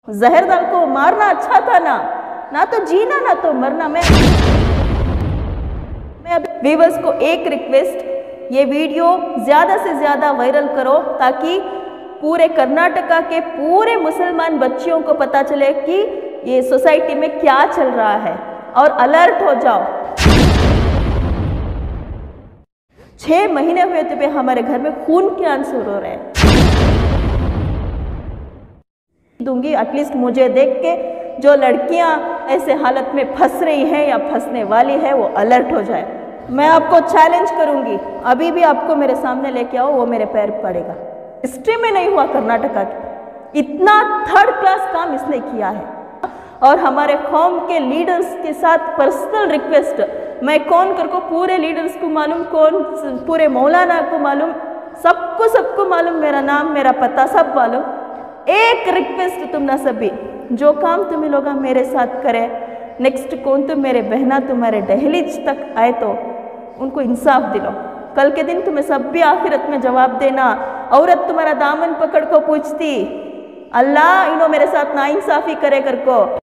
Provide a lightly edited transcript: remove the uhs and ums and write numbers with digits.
जहर दल को मारना अच्छा था ना, ना तो जीना ना तो मरना। मैं अभी व्यूअर्स को एक रिक्वेस्ट, ये वीडियो ज़्यादा से ज़्यादा वायरल करो ताकि पूरे कर्नाटका के पूरे मुसलमान बच्चियों को पता चले कि ये सोसाइटी में क्या चल रहा है और अलर्ट हो जाओ। 6 महीने हुए थे हमारे घर में खून के आंसू हो रहे हैं। दूंगी एटलीस्ट मुझे देख के जो लड़कियां ऐसे हालत में फंस रही हैं या फंसने वाली है वो अलर्ट हो जाए। मैं आपको चैलेंज करूंगी, अभी भी आपको मेरे सामने लेके आओ, वो मेरे पैर पड़ेगा। हिस्ट्री में नहीं हुआ कर्नाटका की, इतना थर्ड क्लास काम इसने किया है। और हमारे कौम के लीडर्स के साथ पर्सनल रिक्वेस्ट, मैं कौन कर को पूरे लीडर्स को मालूम, कौन पूरे मौलाना को मालूम, सबको मालूम, मेरा नाम मेरा पता सब मालूम। एक रिक्वेस्ट तुम ना सभी, जो काम तुम्हें लोग मेरे साथ करे, नेक्स्ट कौन तो मेरे बहना तुम्हारे दहलीज तक आए तो उनको इंसाफ दिलो। कल के दिन तुम्हें सब भी आखिरत में जवाब देना। औरत तुम्हारा दामन पकड़ को पूछती, अल्लाह इन्हों मेरे साथ नाइंसाफी करे कर को।